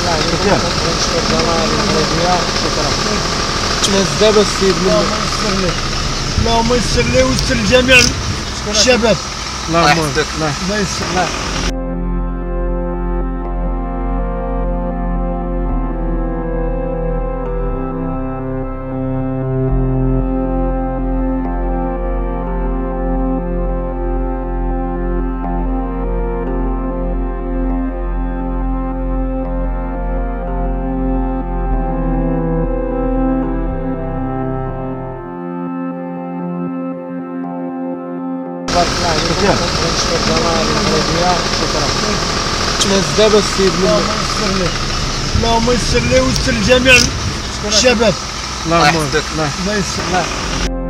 شكرا. تنهز دابا السيد اللهم يسر ليه، اللهم يسر ليه ويسر لجميع الشباب. الله يحفظك. الله يسر. تنهز دابا السيد اللهم يسر ليه، اللهم يسر ليه ويسر لجميع الشباب. الله يحفظك. الله يسر.